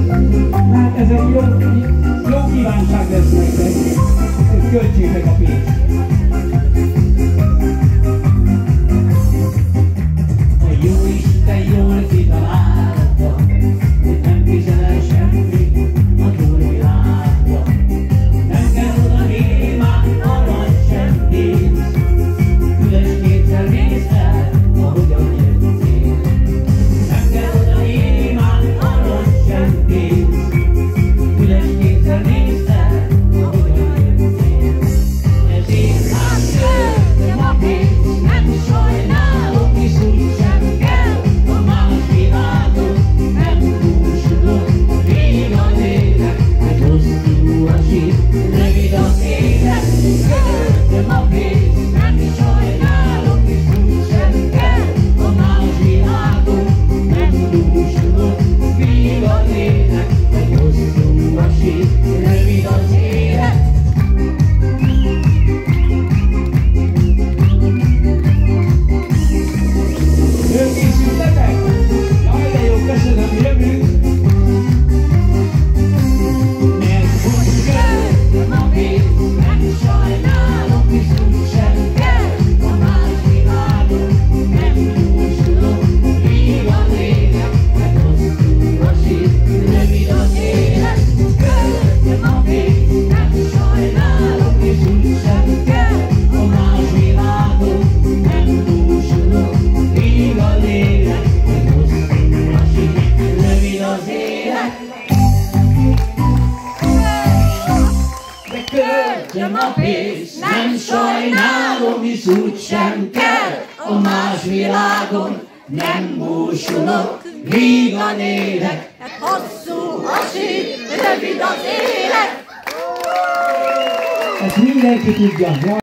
Hát ez egy jó kívánság lesz nektek, költsétek a pénzt. A Jóisten jól kitalálta, hogy nem fizet semmi a túlvilágra. Nem kell oda némán arany sem pénz, üres kétszer nézd el, ahogyan jöttél. Nem kell oda némán arany sem pénz, üres kétszer nézd el, ahogyan jöttél. Ezért hát költöm a pénzt, nem sajnálom, hisz úgy sem kell, a más világon nem búsulok. Rég az élet, hogy hosszú a sír, rövid az élet, költöm a pénzt, nem sajnálom, hisz úgy sem kell, a más világon nem búsulok. Rég az élet, hogy hosszú a sír, rövid az élet. Fölkészültetek? Jaj, de jó, köszönöm, jövünk! Mert úgy költöm a pénzt, nem sajnálom, hisz úgy sem kell, a más világon nem búsulok. Rég az élet, mert hosszú a sír, rövid az élet. Költöm a pénzt, nem sajnálom, hisz úgy sem kell, a más világon nem búsulok. Rég az élet, hogy hosszú a sír, rövid az élet. De költöm a pénzt, nem sajnálom, hisz úgy sem kell, a más világon nem búsulok. Rég az élet, Hosszú a sír, rövid az élet. ezt mindenki tudja.